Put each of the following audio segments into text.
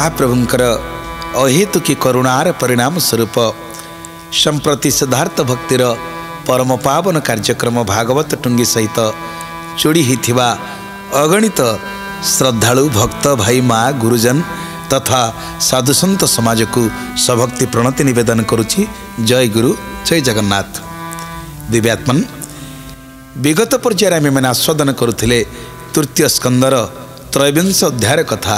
महाप्रभुंकर अहेतुकी करुणार परिणाम स्वरूप संप्रति सिद्धार्थ भक्तिर परम पावन कार्यक्रम भागवत टुंगी सहित जोड़ी होता अगणित श्रद्धालु भक्त भाई माँ गुरुजन तथा साधुसंत समाज को सभक्ति प्रणति निवेदन करुछि। जय गुरु जय जगन्नाथ। दिव्यात्मन विगत पर्यायर आम मैंने आस्वादन करुले तृतीय स्कंदर त्रयोविंश अध्याय कथा।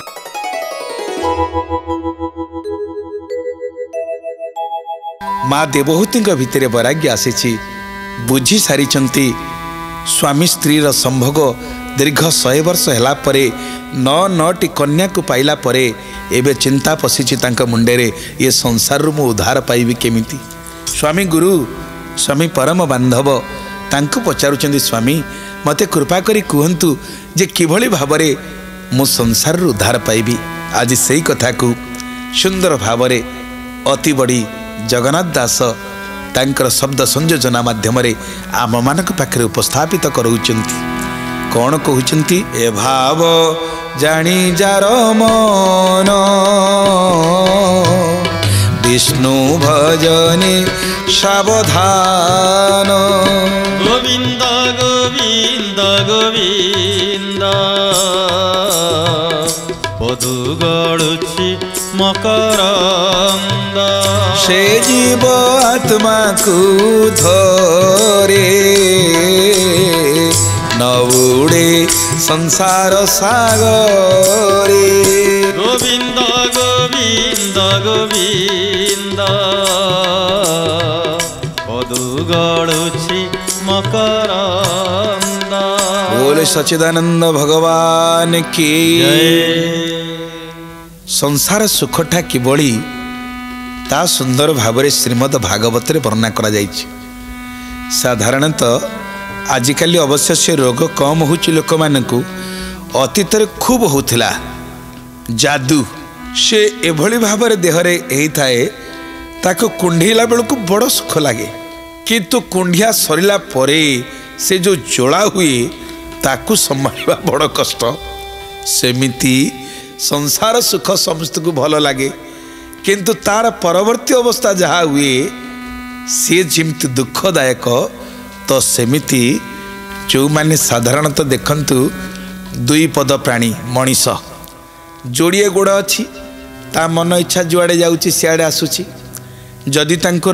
माँ देवहूति भितर वैराग्य आसी बुझी सारी स्वामी स्त्रीर संभोग दीर्घ 100 वर्ष है परे 9 कन्या को पाइला परे एबे चिंता पशिची मुंडे ये संसार मु उद्धार पाइबी केमिति। स्वामी गुरु स्वामी परम बांधव तांको पचारुचंदी स्वामी मते कृपा करी कहंतु जे किभली भावरे मु संसार उद्धार पाइबी। आज सही कथा को सुंदर भावरे अति बड़ी जगन्नाथ दास तांकर शब्द संयोजना माध्यम आम मानक पाखरे उपस्थापित करूचंती। कौन कहउचंती? ए भाव जानी जार मन विष्णु भजने सावधान। गोविंद गोविंद गोविंद पदु गड़ुछि मकरंद। से जीव आत्मा को धरे न उड़े संसार सागरे। गोविंद गोविंद गोविंद पदु गड़ुछि मकरंद। बोले सच्चिदानंद भगवान की संसार सुखटा किभली ता सुंदर भावरे श्रीमद भागवत वर्णना करा जाइछि। साधारणतः आजिकाली अवश्य से रोग कम होछि लोक मानकु अतीत खूब होथिला जादू से एभली भावरे देहरे एही थाए ताको कुंढीला बेलकु बड़ सुख लागे किंतु कुंढिया सरिला परे से जो जोड़ा हुए ताकू संभाळिबा बड़ कष्ट। सेमिति संसार सुख समस्त को भल लगे किंतु तार परवर्ती अवस्था जहाँ हुए सी जिमती दुखदायक। तो सेमिति जो माने साधारणतः देखंतु दुई पद प्राणी मनीष जोड़िए गोड़ अच्छी ता मन इच्छा जुआड़े जाउची सियाड़े आसुची। जदि तांकर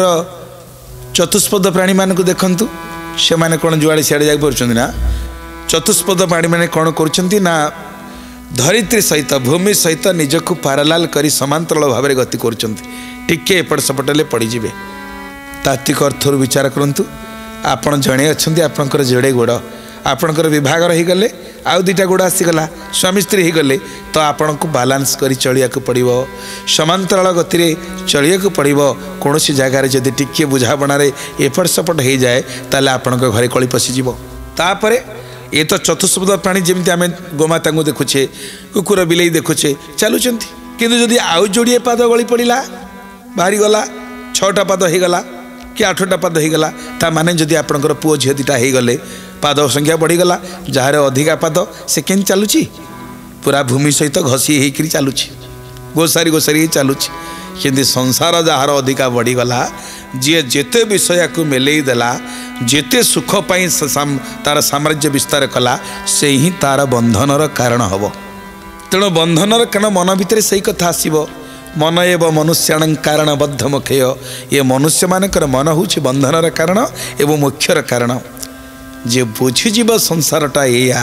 चतुष्पद प्राणी मानक देखंतु से माने कौन जुआड़े सियाड़े जाई पारुछंती ना। चतुष्पद प्राणी माने कौन करुछंती ना धरित्री सहित भूमि सहित निजक पारालाल करी समांतराल भाव में गति करुछंती। टिके एपट सेपटले पड़ीजिबे। तात्विक अर्थर विचार करंतु आपण जणे अछंती आपनकर जोड़े गोड़ आपनकर विभाग रही गले आउ दुईटा गोड़ आसीगला स्वामी स्त्री ही गले तो आपण को बालांस करी चलिया को पड़िबो समांतराल गति रे चलिया को पड़िबो। कोनोसी जगह रे जदि टिके बुझाबणा रे एपट सेपट हो जाए ताले आपनकर घरे कली पशिजिबो। तापरे ये तो चतुष्पद प्राणी जमी आम गोमाता को देखुचे कुकुर बिलई देखुचे चलुंट किंतु जदि आउ जोड़िए पाद गली पड़ा बाहरी गला 6टा पाद हो गला कि 8टा पाद हो गला ता माने जदि आपनकर पुओ झील 2टा हो गले पाद संख्या बढ़ीगला जार अधिका पाद से केन चलुची पूरा भूमि सहित घसी होकर चलुची गोसारी गोसारी चलुची। किंतु संसार जार अधिका बढ़ीगला जी जेते विषय को मेलई देला जेते सुख पाई तार साम्राज्य विस्तार कला से ही तार बंधनर कारण हम। तेणु बंधनर कारण मन भितर से कथा आसब मन एवं मनुष्याण कारण बद्ध मुखेय। ये मनुष्य मानकर मन हूँ बंधनर कारण एवं मोक्षर कारण। जे बुझीजीव संसारटा या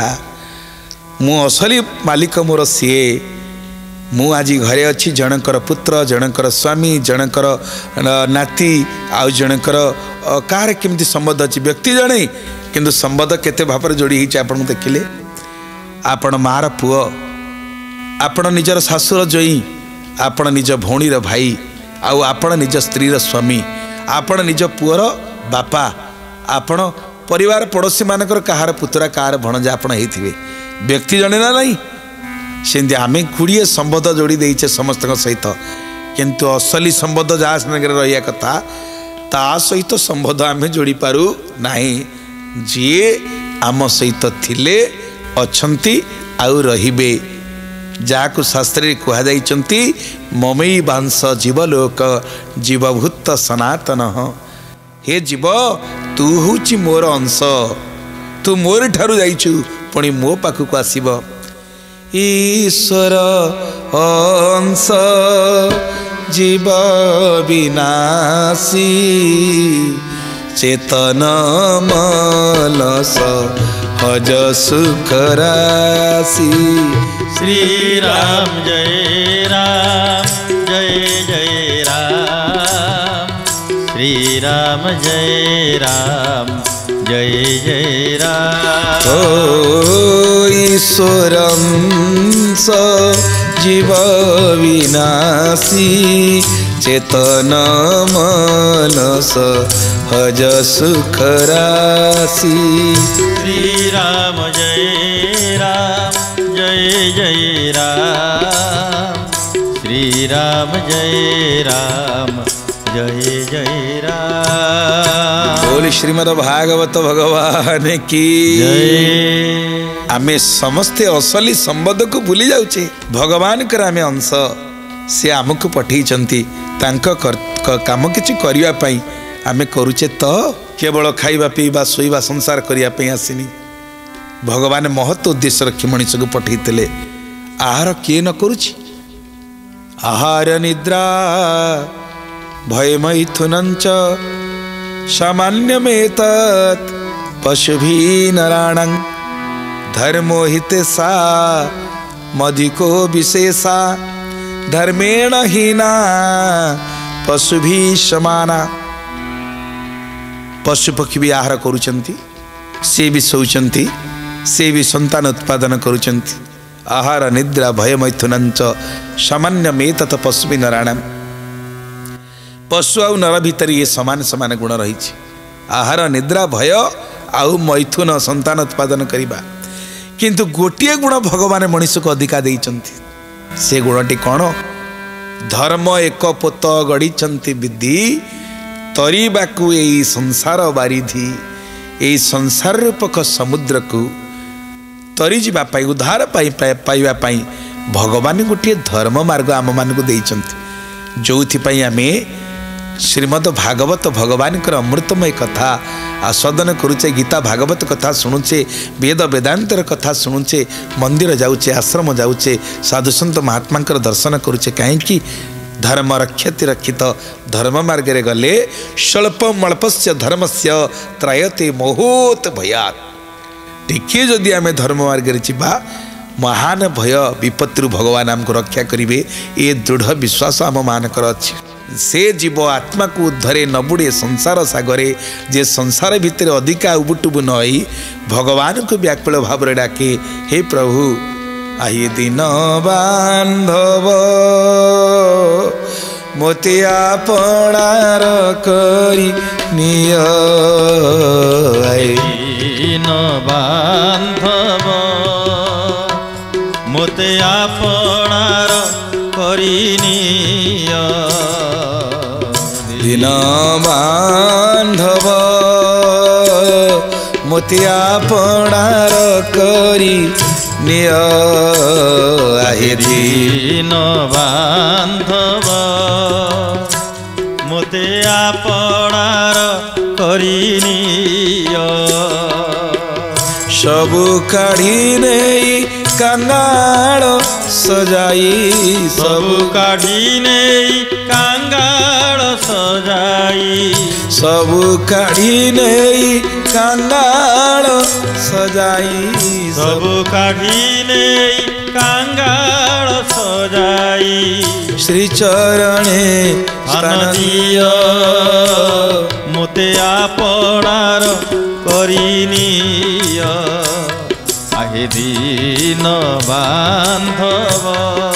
मु असली मालिक मोर सीए मु आज घरे अच्छी जनकर पुत्र जनकर स्वामी जनकर नाती आउ जनकर कार केमती संबंध अच्छी व्यक्ति जड़े किंतु संबंध केते भाव जोड़ी आपन देखिले आपण मार पुओ आपण निजर शाशुर जोई आपण निज भौणीर भाई आउ आपण निज स्त्रीर स्वामी आपण निज पुअर बापा आपण परिवार पड़ोशी मानकर कहार पुतरा कहार भणजा आपण हेथिबे व्यक्ति जणे ना नहीं सेमती आम गुड़िए संबंध जोड़ी देचे समस्त सहित किंतु असली संबंध जहाँ सागर रहा कथा ता सहित संबंध आम जोड़ी पारू नहीं जी आम सहित थिले अछंती आउ रहिबे ଯାହାକୁ ଶାସ୍ତ୍ରରେ କୁହାଯାଇଛନ୍ତି ମମେଇ ବାଂଶ ଜୀବଲୋକ ଜୀବଭୂତ ସନାତନ। ହେ ଜୀବ, ତୁ ହେଉଛି ମୋର ଅଂଶ, ତୁ ମୋର ଠାରୁ ଯାଇଛୁ ପୁଣି ମୋ ପାଖକୁ ଆସିବ। ଈଶ୍ୱର ଅଂଶ ଜୀବ ବିନାଶୀ ଚେତନ ମଲସ ହଜ ସୁଖ ରାଶି। श्री राम जय राम जय जय राम। श्री राम जय राम जय जय राम। ओ ईश्वरंस जीव विनाशी चेतन मनस हज सुख राशि। श्री राम जय राम जय जय राम। श्री राम जय राम जय जय राम। बोल श्रीमद् भागवत भगवान की जय। आमे समस्ते असली संबंध को भूली जाउचे। भगवान कर आमे अंश, से आमको पठेइचंती तांको काम किछि करिया पई आमे करूचे तो केवल खाइबा पीबा सोइबा संसार करिया पई आसिनी। भगवान महत्व उद्देश्य रखी मनुष्य को पठेइतले। आहार किए न करुछि? आहार निद्रा भय मैथुनंच सामान्यमेतत् पशुभि नराणं धर्मो हितेसा मधिको विशेषा धर्मेण हीना पशुभि समाना। पशु पक्षी भी आहार करुचंती, से भी शौचंती, से भी संतान उत्पादन करुचंती। आहार निद्रा भय मैथुनंच सामान्य मेतत् पशुभि नराणं। पशु आउ नर भितर ये समान समान गुण रही। आहार निद्रा भय आउ मैथुन संतान उत्पादन करिबा, किंतु गोटिए गुण भगवान मनुष्य को अधिका देइचंती। से गुणटी कौन? धर्म एक पोत गढ़ी विधि तरीबाकू यही संसार बारिधि। यही संसार रूपक समुद्र को तरी जावाई उद्धार पाइबापी भगवान गोटे धर्म मार्ग आम मानक देइचंती, जोथिपाई आमे श्रीमद् भागवत भगवान अमृतमय कथा आस्वादन करुचे, गीता भागवत कथा शुणुचे, वेद वेदांतर कथा शुणुचे, मंदिर जाऊे, आश्रम जाऊे, साधुसंत महात्मा दर्शन करुचे। कहीं धर्म रक्षति रक्षित धर्म मार्ग रे गले स्वल्पमल्पस्य धर्मस्य त्रायते मोहोत भयात्। टिके जदि आमे धर्म मार्ग रे जिबा महान भय विपत्तिरु भगवान आमको रक्षा करिवे, ये दृढ़ विश्वास आम मानकर अछि। से जीव आत्मा को उद्धरे न बुड़े संसार सागरे, जे संसार भितर अधिका उबुटुबु नई भगवान को व्याकुल भाव डाके, हे प्रभु आये दिन बांधव मोते आपणार करी निय। दीन बांधव मोते आपणार करी निय। दीन बांधव मोते आपणार करी निय। आहे दीन बांधव मोते आपणार करी निय। सबु काढ़ी नहीं कांगाल सजाई, सबु काढ़ी नहीं कांगाल सजाई। सबु काढ़ी नहीं कांगाल सजाई। सबु काढ़ी नहीं कांगाल सजाई। श्री चरणे स्थान दिय मोते आपणार करी निय। आहे दीन बांधव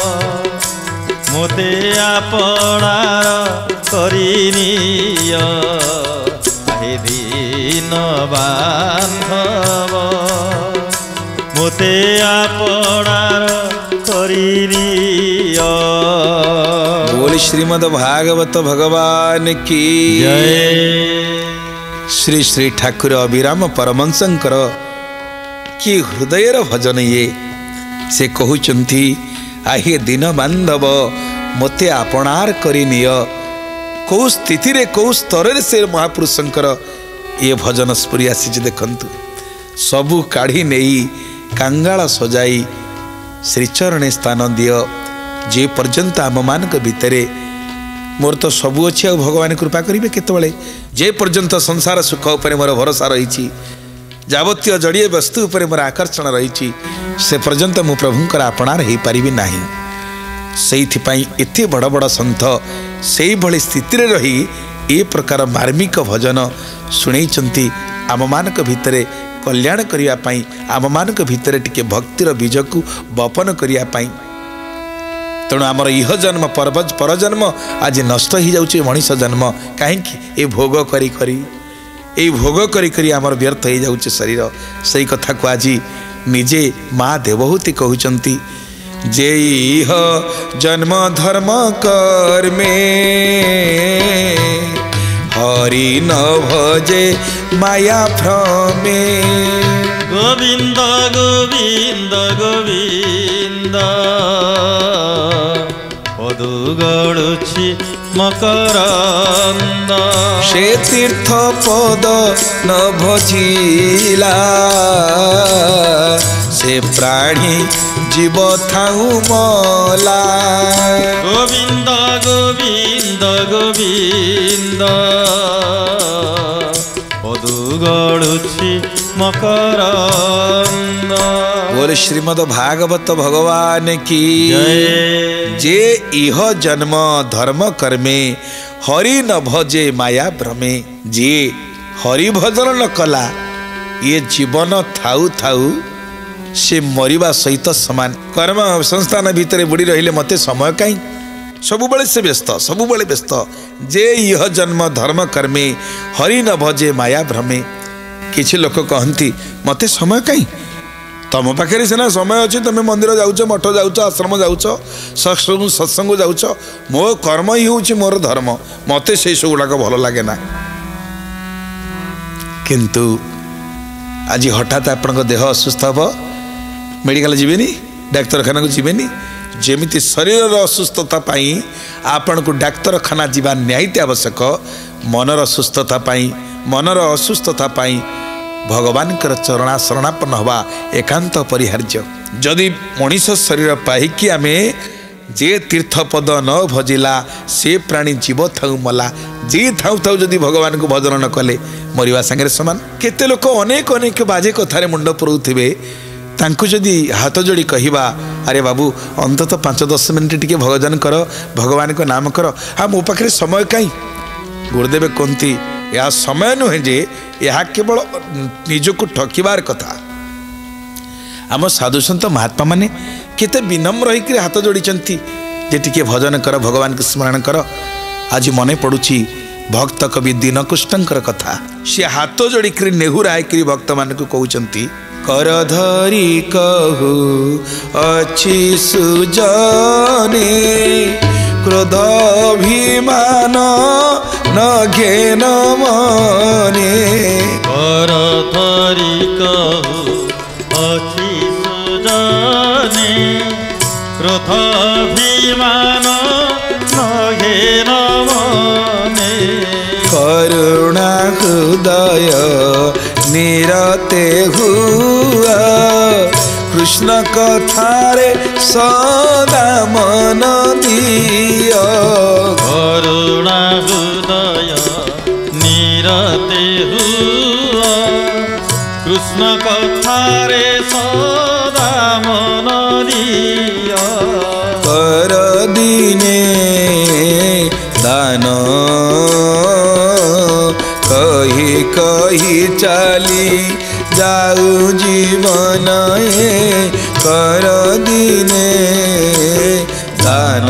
मोते आपणार करी निय। आहे दीन बांधव मोते आपणार करी निय। बोल श्रीमद् भागवत भगवान की जय। श्री श्री ठाकुर अभिराम परमंशंकर कि हृदयर भजन ये से कहउचंती आहे दिन बांधव मते आपणार करी निय। कौ स्थिति रे कौ स्तर से महापुरुषंकर ये भजन स्फुरी आसी देखंतु सबू काढ़ी नहीं कांगाल सजाई श्रीचरणे स्थान दियो। जे पर्यंत आम मान भितरे मोर तो सबू अच्छी भगवान कृपा करेंगे केतबले जे पर्यंत संसार सुख उपर मोर भरोसा रही जावतीय जड़िए वस्तु उपर मोर आकर्षण रही से पर्यंत मु प्रभुंकर आपणार हो पारि नहीं। से एते बड़ बड़ सन्थ से भली स्थिति रही ए प्रकार मार्मिक भजन शुणई आम मान भितरे कल्याण करने आम मान भितर टिके भक्तिर बीज को बपन करने। तेणु आमर इह जन्म पर जन्म आज नष्ट हो जाऊे मनीष जन्म कहीं भोग करी करी ए भोग करी करी आमर व्यर्थ हो जाऊे शरीर। से कथा को आज निजे माँ देवहूति कहउचंती जे इह जन्म धर्म कर्मे हरि न भजे माया भ्रमे। गोविंद गोविंद गोविंद पदु गड़ुछि मकरंद। से तीर्थ पद न भजिला से प्राणी जीव थाऊ मला। गोविंद गोविंद गोविंद पदु गड़ुछि मकरंद। बोले श्रीमद् भागवत भगवान की जय। जे इह जन्म धर्म कर्मे हरि न भजे माया भ्रमे। जे हरि भजन न कला ये जीवन थाऊ थाऊ से मरिबा सहित समान। कर्म संस्थान भितर बुड़ी रहिले मते समय कहीं सबुबले से व्यस्त सबुबले व्यस्त। जे इह जन्म धर्म कर्मे हरि न भजे माया भ्रमे। किछि लोक कहती मते समय कहीं तुम पाखे सीना समय अच्छी तुम मंदिर जाऊच मठ जाऊच आश्रम जाऊच सत्संग जाऊच मो कर्म ही हूँ मोर धर्म मते से सब गुड़ाक भल लगे ना। किंतु आज हठात आपण देह असुस्थ हम मेडिकल जीवेनी डाक्तरखाना को जीवेनी जेमिति शरीर असुस्थता आपण को डाक्तरखाना जीवा निहायती आवश्यक। मनर सुस्थता मनर असुस्थता भगवान चरणा शरणापन्न हवा एकांत अपरिहार्य। जदि मनीष शरीर पाइकी आमे जे तीर्थपद न भजिला से प्राणी जीव थाऊ मला। जे थाऊ थाऊ जदि भगवान को भजन न कले मरिवा सांगे समान। केते लोक अनेक अनेक बाजे कथारे मुंड पुरौथिबे तांको जदि हाथ जोड़ी कहवा अरे बाबू अंततः 5-10 मिनिट टिके भजन कर भगवान को नाम कर हाँ मो पाखे समय कहीं। गुरुदेव कहती यह समय नुहे जे यह केवल निजको ठकिबार कथा। आम साधुसंत महात्मा माने केते विनम्र होकर हाथ जोड़ी जे टिके भजन कर भगवान को स्मरण कर। आज मन पड़ुछि भक्त कवि दीनकुष्टंकर कथा। सी हाथ जोड़ी नेहुराय भक्त मान को कहउचंती कर धरी कहू अच्छी सुजने क्रोध अभिमान न घेन मने। कर धरी कहू अच्छी सुजने क्रोध अभिमान न घेन मने। करुणा हृदय निरते हुआ कृष्ण कथारे सदा मन दिया। करुणा हृदय निरते हुआ कृष्ण कथारे सदा मन दिया। कर दिने दान कही कही चली जाऊ जीवन कर दिने दान।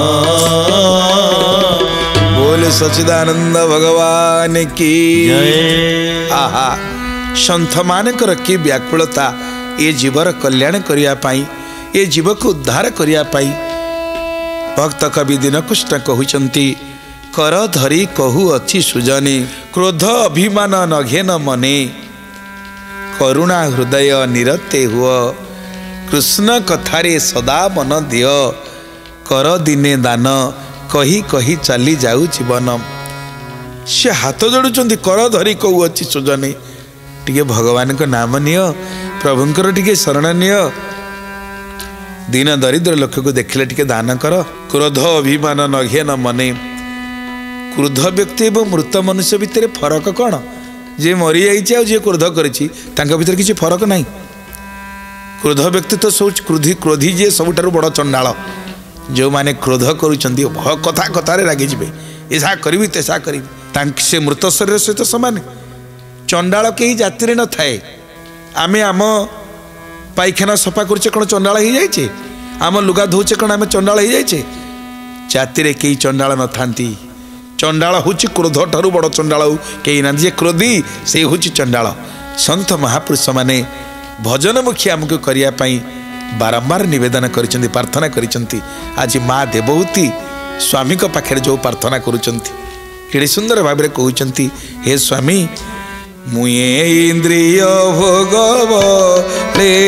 बोल सच्चिदानंद भगवान की जय। आहा संथ मानकर की व्याकुलता ये जीवर कल्याण करने ये जीव को उद्धार करने भक्त कवि दीनकुष्ट कहउचंती कर धरी कहू अच्छी सुजने क्रोध अभिमान न घेन मने। करुणा हृदय निरते हुआ कृष्ण कथारे सदा मन दियो कर दिने दान कही कही चली जाऊ जीवन से हाथ जोड़ुंट कर धरी कौ अच्छी सुजनी टिके भगवान को नाम नियो प्रभुंकर टिके शरण नियो दीन दरिद्र लोक को देखले टिके दान कर क्रोध अभिमान नघे न मने क्रोध व्यक्ति एवं मृत मनुष्य भितर फरक कौन जे मरी जाइए जे क्रोध करिछि तांका भितर किसी फरक नहीं क्रोध व्यक्ति तो सब क्रोधी जे सबुठारु बड़ चंडाल जो माने क्रोध करुचंती कथा कथारे रागी जिबे ऐसा करी तेसा करी से मृत शरीर सहित समान चंडाल कहीं जाति न थाए आमे आम पायखाना सफा करुचे कौन चंडाल हो जाइए आम लुगा धोचे कौन आम चंडाल हो जाइए जाति रे कई चंडाल न थांती चंडाल हूँ क्रोध ठारू बड़ चंडाल कहीं ना जे क्रोधी से हूँ चंडाल सन्थ महापुरुष माने भजनमुखी आमको करने बारंबार निवेदन कर प्रार्थना कर आज माँ देवहूति स्वामी को पाखे जो प्रार्थना करुँचे सुंदर भाव में कहते हे स्वामी मुए इंद्रिय भोगवले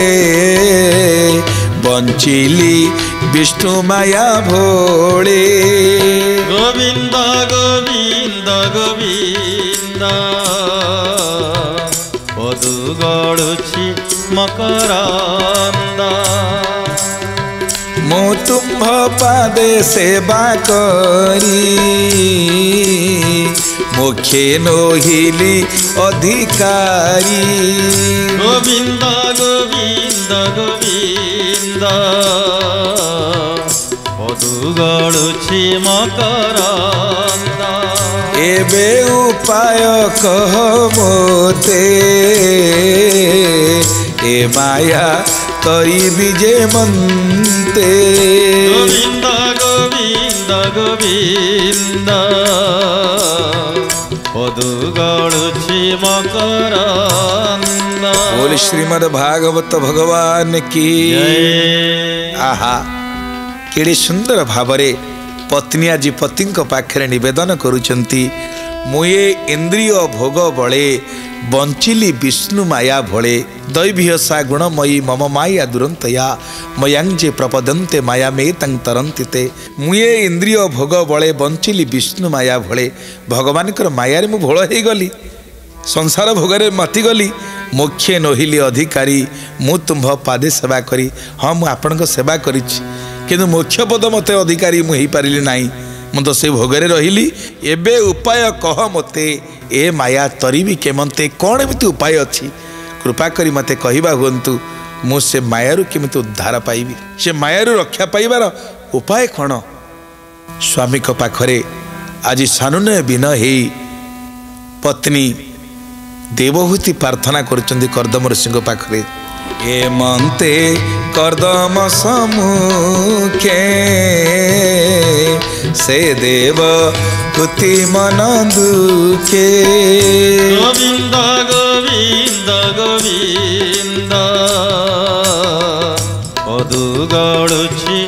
बंचिली विष्णु माया भोले गोविंद गोविंद गोविंद पदु गड़ुछि मकरंद मो तुम्भ पादे सेवा करी मुखे नोहिली अधिकारी गोविंद गोविंद गोविंद पदु गड़ुछि मकरंद एबे उपाय कह मोते ए माया करी विजे मनते गोविंद गोविंद गोविंद पदु गड़ुछि मकरंद बोल श्रीमद् भागवत भगवान की आहा केड़े सुंदर भावरे पत्नी आज पति पाखे निवेदन करुचंती मुए इंद्रिय भोग बले बंचिली विष्णु माया भोले दैवीयसा गुणमयी मम माया दुरंतया मयांजे प्रपदन्ते माया मे तंग तरंतिते मुए इंद्रिय भोग बले बंचिली विष्णु माया भोले भगवान माया रे मु भोल हो गली संसार भोगरे मती गली मोक्षे नहिली अधिकारी मु तुम्भ पादे सेवा करी हाँ मु आपन सेवा करी किंतु मोक्ष पद मते अधिकारी मुझे पारिली नाई मु तो से भोगरे रहिली एबे उपाय कह मते ए माया तरीबी केमते कौन एमती उपाय अच्छी कृपा करी मते कहवा हुंतु मु से मायारू केमती उद्धार पाइबी से मायारू रक्षा पाइबार उपाय कौन स्वामी को पाखरे आज सानुनय बिन हे पत्नी देवहूति प्रार्थना करुचंदी कर्दम ऋषि पाखरे ए मंते कर्दम सम्मुखे से देव हुति मन दुखे गोविंद गोविंद गोविंद पदु गड़ुछि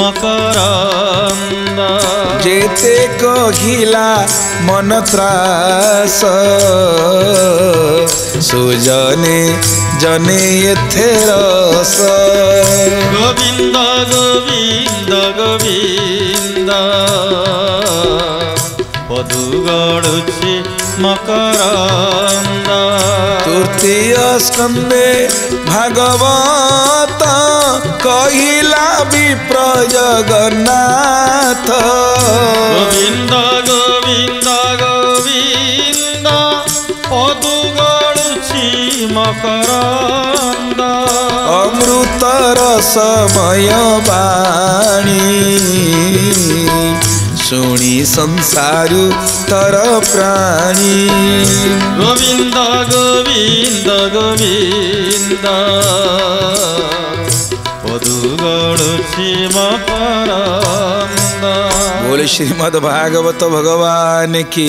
मकरंद जेते कहिला मन त्रास सुजने जने एथे रस गोविंद गोविंद गोविंद पदु गड़ुछि मकरंद तृतीय स्कंदे भागवत कहिला विप्र जगन्नाथ गोविंद गोविंद गोविंद पदु गड़ुछि मकरंद अमृत रसमय वाणी शुणी संसारु तर प्राणी गोविंद गोविंद गोविंद पदु गड़ुछि मकरंद बोले श्रीमद् भागवत भगवान की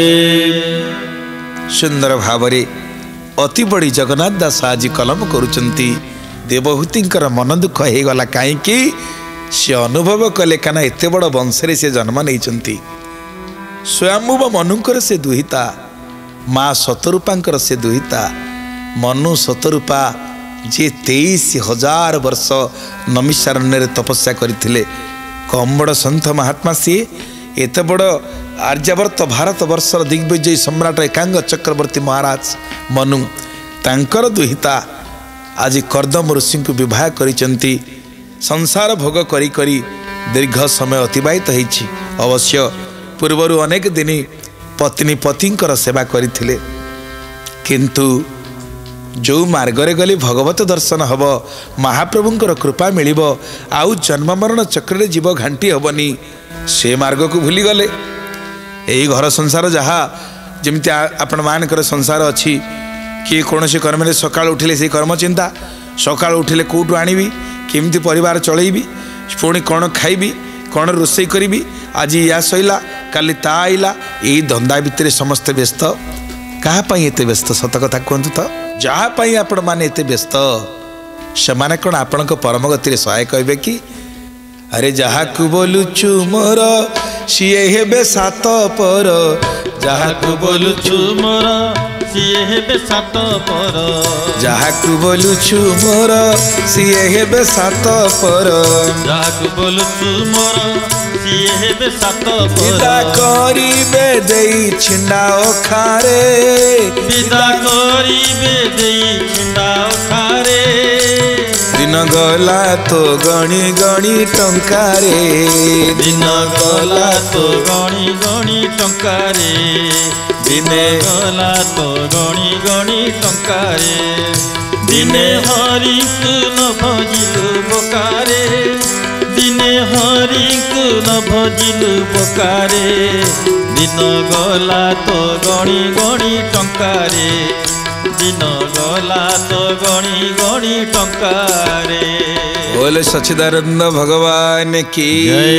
सुंदर भावरे अति बड़ी जगन्नाथ दास आज कलम करुचंती देवहूतिंकर मन दुख हो गला कहीं से अनुभव कले काना एत बड़ वंशरे से जन्म नहीं स्वयंभुव मनुकर से दुहिता माँ सतरूपांकर से दुहिता मनु सतरूपा जे 23,000 वर्ष नमिषारण्य तपस्या करथिले कम बड़ संत महात्मा सी एत बड़ आर्यावर्त भारत वर्षर दिग्विजयी सम्राट एकांग चक्रवर्ती महाराज मनु तांकर दुहिता आज कर्दम ऋषि को विवाह करिसंती संसार भोग करी करी दीर्घ समय अतिबाहित होइछि। अवश्य पूर्वर अनेक दिन पत्नी पतिंकर सेवा करथिले किंतु जो मार्गरे गली भगवत दर्शन हब महाप्रभुंकर कृपा मिलिब आउ जन्म मरण चक्र जीव घांटी हबनी से मार्ग को भूली गले। यही घर संसार जहाँ जमिति आपण मानकर संसार अच्छी किए कौन से कर्म सका उठिले से कर्म चिंता सका उठिले कौटू आनिबी केमती परिवार चलैबी पुणी कौन खाइबी कौन रोषे करी आज या सैला काली ता आइला यही धंदा भितर समस्ते व्यस्त कहाँ एत व्यस्त सत कथा कहतु तो जहाँपाई आपण मैंने एत व्यस्त से कौन आपण परम गति सहाय कहे कि अरे जहाँ को बोलुचु मोर सीए हेबे सात पर जहाँ को बोलुचु मोर सीए हेबे सात पर जहाँ को बोलुचु मोर सीए हेबे सात पर जहाँ को बोलुचु मोर सीए हेबे सात पर विदा करिबे देई छिंडा ओखारे विदा करिबे देई छिंडा ओखारे दिन गला तो गणी गणी टंकारे दिन गला तो गणी गणी टंकारे दिने गला तो गणी गणी टंकारे दिने हरि न भजिलु बकारे दिने हरि न भजिलु बकारे दिन गला तो गणी गणी टंकारे दिन गला तो गणी गणी टंकारे। बोले सच्चिदानंद भगवान की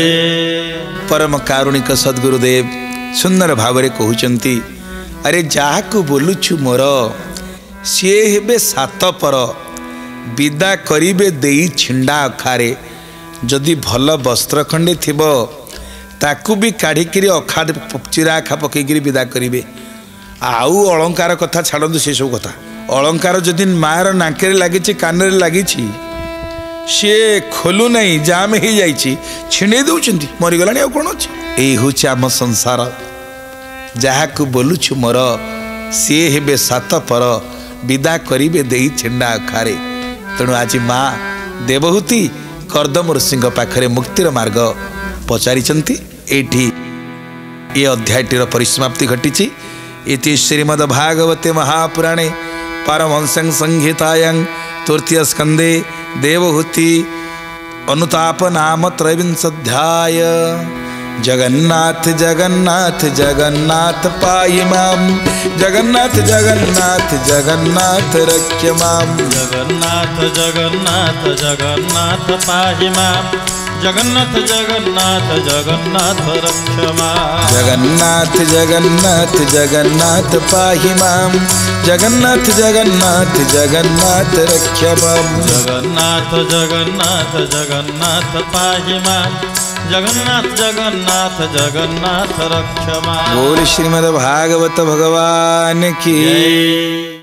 परम कारुणिक सद्गुरुदेव सुंदर भाव कहते अरे जहाँ को बोलुछु मोर सी हेबे सात पर विदा करिबे देई छिंडा अखारे जदि भल वस्त्र खंडे थिब ताकू भी काढ़िकी अखा चिरा अखा पकईकि विदा करेंगे आउ अलंकार कथा छाड़ू से सब कथा अलंकार जदि मार नाके लगी कान लगी सी खोलु नहीं जाम हो जाइए छिड़े दौरान मरीगला कौन अच्छे यही हूँ आम संसार जहाँ को बोलुछु मोर सी हेबे सात पर विदा करिबे देई छिंडा अखारे तेणु आज माँ देवहूति कर्दम ऋषि पाखरे मुक्तिर मार्ग पचारि एठी ये अध्यायटीर परिसमाप्ति घटी। इति श्रीमद्भागवते महापुराणे पारमहंस्यां संहितायां तृतीय स्कंदे देवहूति अनुताप नाम त्रयोविंशोऽध्याय। जगन्नाथ जगन्नाथ जगन्नाथ पाहि मां जगन्नाथ जगन्नाथ जगन्नाथ रक्ष मां जगन्नाथ जगन्नाथ जगन्नाथ पाहि मां जगन्नाथ जगन्नाथ जगन्नाथ रक्ष मां जगन्नाथ जगन्नाथ जगन्नाथ पाहि मां जगन्नाथ जगन्नाथ जगन्नाथ रक्ष मां जगन्नाथ जगन्नाथ जगन्नाथ पाहि मां जगन्नाथ जगन्नाथ जगन्नाथ रक्ष मां। बोल श्रीमद् भागवत भगवान की।